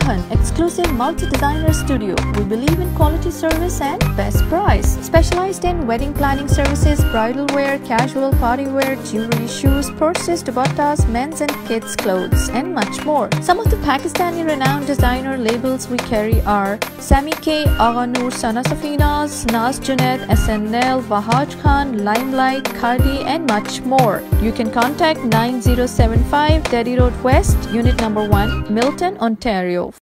Perahun, exclusive multi-designer studio. We believe in quality service and best price. Specialized in wedding planning services, bridal wear, casual party wear, jewelry, shoes, purses, dupattas, men's and kids' clothes, and much more. Some of the Pakistani renowned designer labels we carry are Sami K, Agha Noor, Sana Safinas, Naz Junaid, SNL, Wahaj Khan, Limelight, Cardi, and much more. You can contact 9075 Deddy Road West, Unit Number 1, Milton, Ontario.